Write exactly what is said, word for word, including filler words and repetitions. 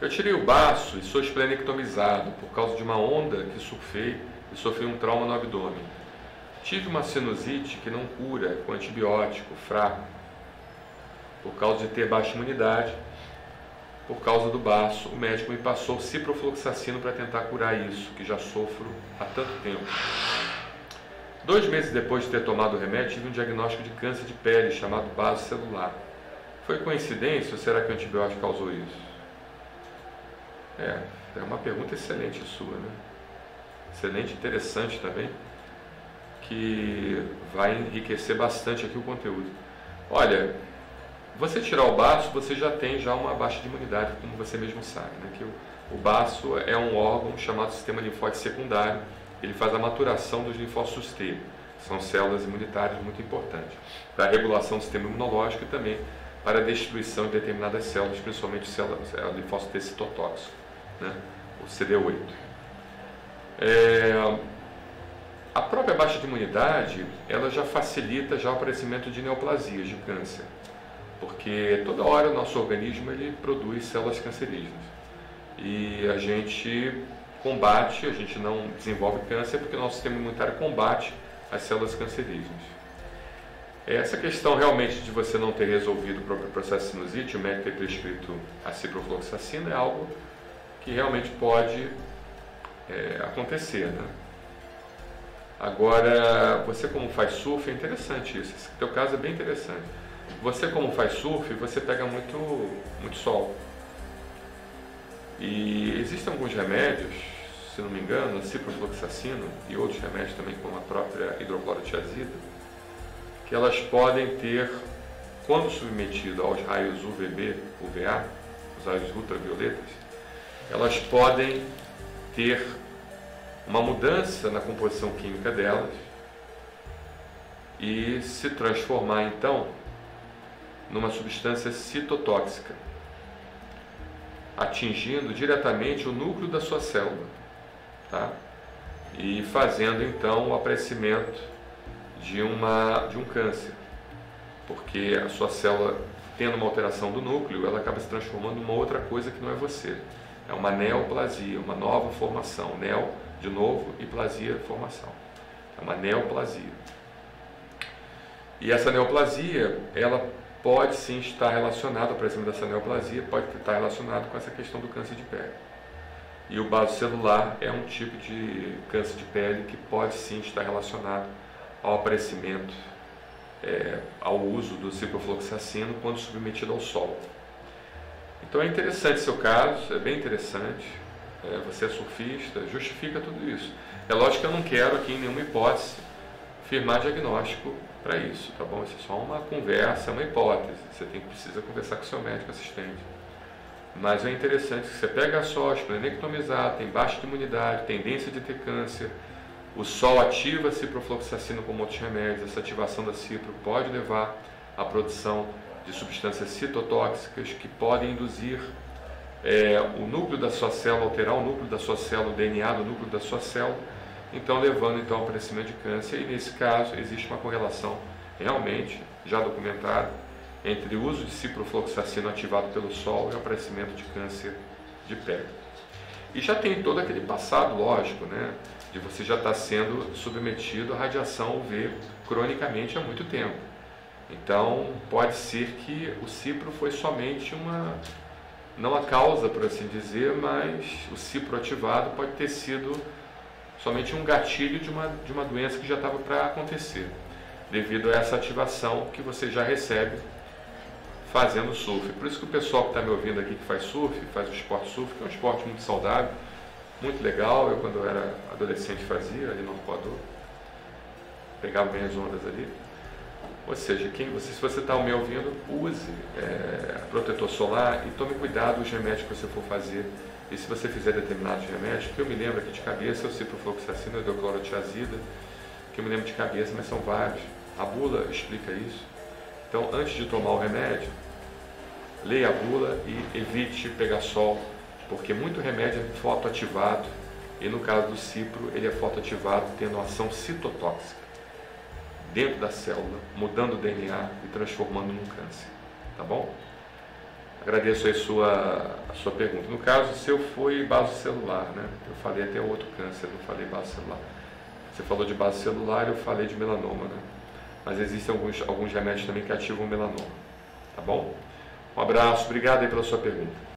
Eu tirei o baço e sou esplenectomizado por causa de uma onda que surfei e sofri um trauma no abdômen. Tive uma sinusite que não cura com antibiótico fraco, por causa de ter baixa imunidade. Por causa do baço, o médico me passou ciprofloxacino para tentar curar isso, que já sofro há tanto tempo. Dois meses depois de ter tomado o remédio, tive um diagnóstico de câncer de pele chamado baço celular. Foi coincidência ou será que o antibiótico causou isso? É, é uma pergunta excelente sua, né? Excelente, interessante também, que vai enriquecer bastante aqui o conteúdo. Olha, você tirar o baço, você já tem já uma baixa de imunidade, como você mesmo sabe, né? Que o, o baço é um órgão chamado sistema linfóide secundário, ele faz a maturação dos linfócitos T, são células imunitárias muito importantes, para a regulação do sistema imunológico e também para a destruição de determinadas células, principalmente células, o linfócito T citotóxico, né? O C D oito. É, a própria baixa de imunidade, ela já facilita já o aparecimento de neoplasias, de câncer, porque toda hora o nosso organismo ele produz células cancerígenas e a gente combate, a gente não desenvolve câncer porque o nosso sistema imunitário combate as células cancerígenas. Essa questão realmente de você não ter resolvido o próprio processo de sinusite, o médico ter prescrito a ciprofloxacina, é algo que realmente pode é, acontecer, né? Agora, você como faz surf, é interessante isso, esse teu caso é bem interessante. Você como faz surf, você pega muito, muito sol. E existem alguns remédios, se não me engano, ciprofloxacino e outros remédios também, como a própria hidroclorotiazida, que elas podem ter, quando submetido aos raios U V B, U V A, os raios ultravioletas, elas podem ter uma mudança na composição química delas e se transformar então numa substância citotóxica, atingindo diretamente o núcleo da sua célula, tá? E fazendo então o aparecimento de, uma, de um câncer, porque a sua célula, tendo uma alteração do núcleo, ela acaba se transformando em uma outra coisa que não é você. É uma neoplasia, uma nova formação. Neo, de novo, e plasia, formação. É uma neoplasia. E essa neoplasia, ela pode sim estar relacionada, o aparecimento dessa neoplasia pode estar relacionado com essa questão do câncer de pele. E o baço celular é um tipo de câncer de pele que pode sim estar relacionado ao aparecimento, é, ao uso do ciprofloxacino quando submetido ao sol. Então é interessante seu caso, é bem interessante, é, você é surfista, justifica tudo isso. É lógico que eu não quero aqui em nenhuma hipótese firmar diagnóstico para isso, tá bom? Isso é só uma conversa, uma hipótese, você tem que precisa conversar com seu médico assistente. Mas é interessante que você pega só esplenectomizado, tem baixa de imunidade, tendência de ter câncer, o sol ativa a ciprofloxacina como outros remédios, essa ativação da cipro pode levar à produção de substâncias citotóxicas que podem induzir é, o núcleo da sua célula, alterar o núcleo da sua célula, o D N A do núcleo da sua célula, então levando então ao aparecimento de câncer. E nesse caso existe uma correlação realmente já documentada entre o uso de ciprofloxacino ativado pelo sol e o aparecimento de câncer de pele. E já tem todo aquele passado, lógico, né, de você já estar sendo submetido à radiação U V cronicamente há muito tempo. Então, pode ser que o cipro foi somente uma, não a causa, por assim dizer, mas o cipro ativado pode ter sido somente um gatilho de uma, de uma doença que já estava para acontecer, devido a essa ativação que você já recebe fazendo surf. Por isso que o pessoal que está me ouvindo aqui, que faz surf, faz o esporte surf, que é um esporte muito saudável, muito legal. Eu, quando eu era adolescente, fazia ali no Arpoador, pegava bem as ondas ali. Ou seja, quem você, se você está me ouvindo, use é, protetor solar e tome cuidado dos remédios que você for fazer. E se você fizer determinados remédios, que eu me lembro aqui de cabeça, eu ciprofloxacina, hidroclorotiazida, que eu me lembro de cabeça, mas são vários. A bula explica isso. Então, antes de tomar o remédio, leia a bula e evite pegar sol, porque muito remédio é fotoativado, e no caso do cipro, ele é fotoativado tendo ação citotóxica dentro da célula, mudando o D N A e transformando num câncer, tá bom? Agradeço aí sua, a sua pergunta. No caso, o seu foi base celular, né? Eu falei até outro câncer, não falei base celular. Você falou de base celular, eu falei de melanoma, né? Mas existem alguns, alguns remédios também que ativam o melanoma. Tá bom? Um abraço, obrigado aí pela sua pergunta.